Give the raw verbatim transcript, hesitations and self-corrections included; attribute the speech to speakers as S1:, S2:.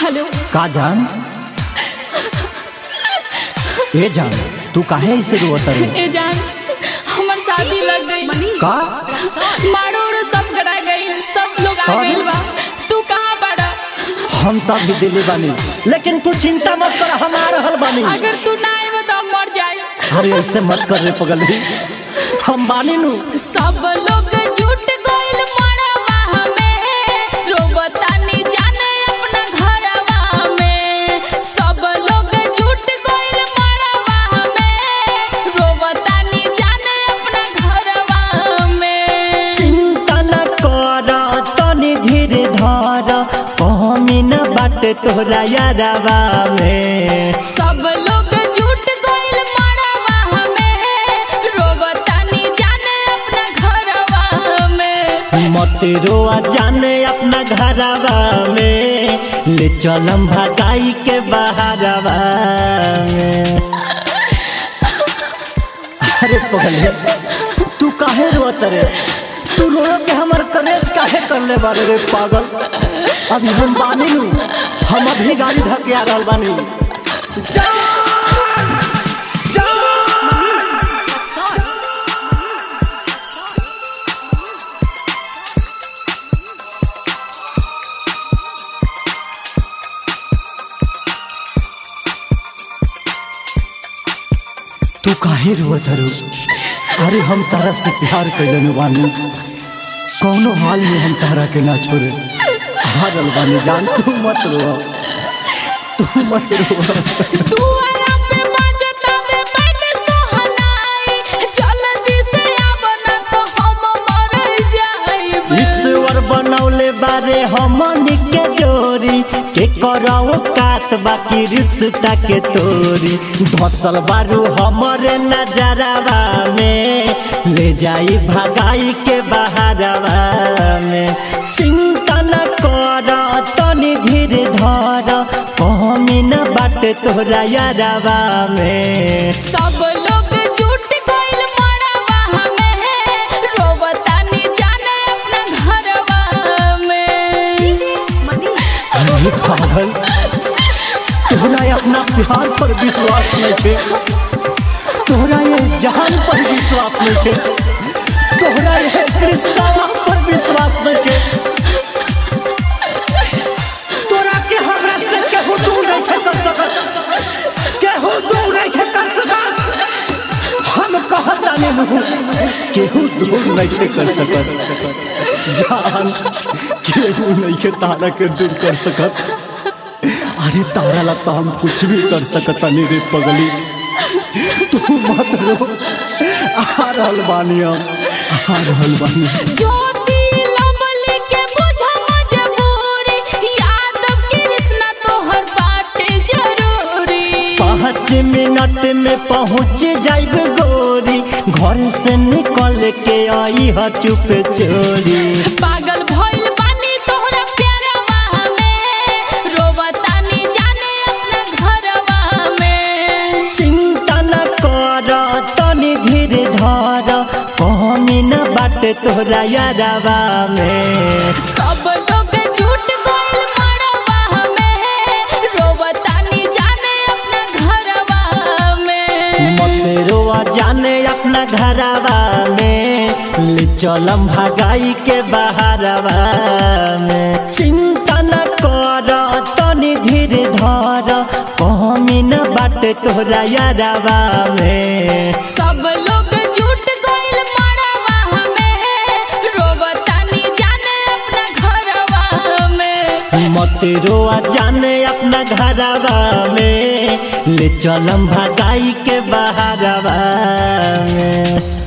S1: Hello
S2: का जान ए जान तू काहे ऐसे रोत रे?
S1: ए जान हमार शादी लग गई
S2: का
S1: मारो रे सब गड़ा गई सब लोग आ गइल बा तू कहां बड़ा?
S2: हम तब भी दिल्ली बानी लेकिन तू चिंता मत कर हम आ रहल बानी।
S1: अगर तू ना आए तो मर जाए।
S2: अरे ऐसे मत कर रे पगली हम बानी नु।
S1: सब लोग झूठ गइल मरवा में रोबतानी जाने अपना घरवा में। सब लोग झूठ गइल मरवा में रोबतानी जाने अपना घरवा में।
S2: चिंता न कर तनी धीरे धर कमी न बाटे तोरा यारवा में।
S1: सब लोग झूठ गइल मरवा में रोबतानी जाने अपना घरवा में।
S2: मत रोआ जाने अपना घरवा में ले चलम भगाई के बहारवा में। अरे पगले तू काहे रोत रे? तू रो के हमर कलेज काहे कर ले बारे रे पागल? अभी हम बानी नु हम अभी गाड़ी धके आ रहल बानी। तू काहे रोत रो? अरे हम तारा से प्यार कैलन बानी कौनो हाल में हम तारा के ना छोड़े। हारल बानी जान तू मत रो तू मत रो।
S1: तू आराम पे बाजता में बैठ सोहनाई जल्दी से आबना तो हम मर जाइब।
S2: ईश्वर बनौले बारे हमनी के जोरी के कराओ कात बाकी रिश्ता के तोरी। धसल बारू हमरे नजरवा में ले जाई भगाई के बहारवा में। चिंता न कर तनी धीरे धर कमी न बाटे तोरा यारवा में।
S1: सब लोग झूठ गइल मरवा में रोबतानी जाने अपना घरवा में।
S2: अरे पागल तोरा अपना प्यार पर विश्वास नहीं थे तोरा ये जान पर विश्वास नहीं थे तोरा ये रिश्ता पर विश्वास नहीं थे। तोरा के हमरा से केहू दूर नहीं थे कर सकत केहू दूर नहीं थे कर सकत। हम कहता नहीं केहू दूर नहीं थे कर सकत जान केहू नहीं के तारा के दूर कर सकत। अरे तारा लगता हम कुछ भी कर सकता नहीं रे पगली तू मत रो आ रहल बानी हम आ रहल बानी।
S1: ज्योति लवली के बुझा मजबूरी याद कृष्णा तोहर बाटे जरूरी।
S2: पाँच मिनट में पहुँच जाइब गोरी घर से निकल के आई ह चुप चोरी।
S1: पागल भइल बानी तोहरा प्यारवा में रोबतानी जाने अपना घरवा में।
S2: चिंता न कर तनी धीरे धर कमी न बाटे तोरा यारवा में।
S1: सब लोग झूठ गइल मरवा में रोबतानी जाने अपना घरवा में।
S2: मत रोआ जाने अपना घरवा में ले चलम भगाई के बहारवा में। चिंता न कर तनी धीरे धर कमी न बाटे तोरा यारवा में।
S1: सब लोग झूठ गइल मरवा में रोबतानी जाने अपना घरवा में।
S2: मत रोआ जाने अपना घरवा में ले चलम भगाई के बहारवा में।